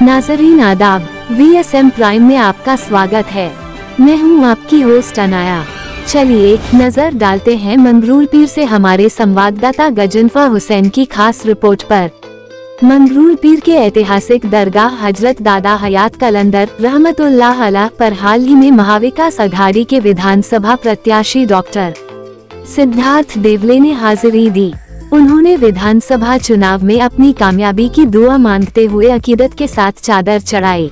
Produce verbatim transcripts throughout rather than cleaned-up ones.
नाज़रीन आदाब, V S M prime में आपका स्वागत है। मैं हूं आपकी होस्ट अनाया। चलिए नजर डालते हैं मंगरूल पीर से हमारे संवाददाता गजनफा हुसैन की खास रिपोर्ट पर। मंगरूल पीर के ऐतिहासिक दरगाह हजरत दादा हयात कलंदर रहमतुल्लाह अलैह पर हाल ही में महाविकास अघाड़ी के विधानसभा प्रत्याशी डॉक्टर सिद्धार्थ देवले ने हाजिरी दी। उन्होंने विधानसभा चुनाव में अपनी कामयाबी की दुआ मांगते हुए अकीदत के साथ चादर चढ़ाई।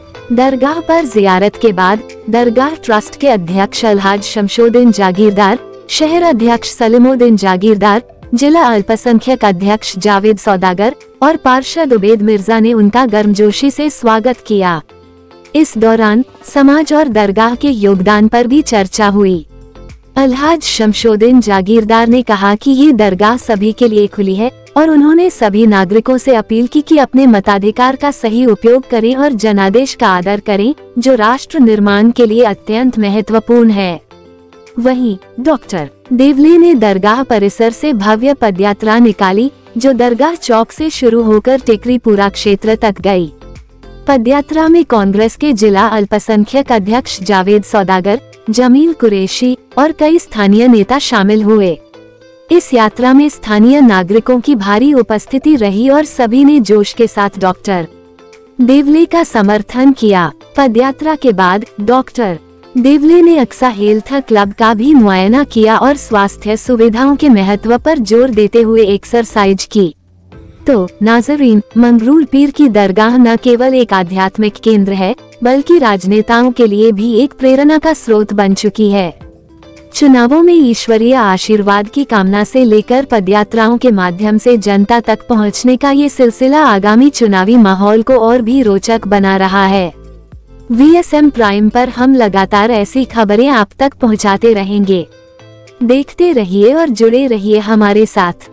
दरगाह पर जियारत के बाद दरगाह ट्रस्ट के अध्यक्ष अलहाज शमशोदीन जागीरदार, शहर अध्यक्ष सलीमुद्दीन जागीरदार, जिला अल्पसंख्यक अध्यक्ष जावेद सौदागर और पार्षद उबैद मिर्जा ने उनका गर्मजोशी से स्वागत किया। इस दौरान समाज और दरगाह के योगदान पर भी चर्चा हुई। अलहाज शमशोदीन जागीरदार ने कहा कि ये दरगाह सभी के लिए खुली है और उन्होंने सभी नागरिकों से अपील की कि अपने मताधिकार का सही उपयोग करें और जनादेश का आदर करें, जो राष्ट्र निर्माण के लिए अत्यंत महत्वपूर्ण है। वहीं डॉक्टर देवले ने दरगाह परिसर से भव्य पदयात्रा निकाली, जो दरगाह चौक से शुरू होकर टेकरीपुरा क्षेत्र तक गई। पदयात्रा में कांग्रेस के जिला अल्पसंख्यक अध्यक्ष जावेद सौदागर, जमील कुरैशी और कई स्थानीय नेता शामिल हुए। इस यात्रा में स्थानीय नागरिकों की भारी उपस्थिति रही और सभी ने जोश के साथ डॉक्टर देवले का समर्थन किया। पदयात्रा के बाद डॉक्टर देवले ने अक्सा हेल्थ क्लब का भी मुआयना किया और स्वास्थ्य सुविधाओं के महत्व पर जोर देते हुए एक्सरसाइज की। तो नाज़रीन, मंगरूल पीर की दरगाह न केवल एक आध्यात्मिक केंद्र है, बल्कि राजनेताओं के लिए भी एक प्रेरणा का स्रोत बन चुकी है। चुनावों में ईश्वरीय आशीर्वाद की कामना से लेकर पदयात्राओं के माध्यम से जनता तक पहुंचने का ये सिलसिला आगामी चुनावी माहौल को और भी रोचक बना रहा है। वी एस एम प्राइम पर हम लगातार ऐसी खबरें आप तक पहुंचाते रहेंगे। देखते रहिए और जुड़े रहिए हमारे साथ।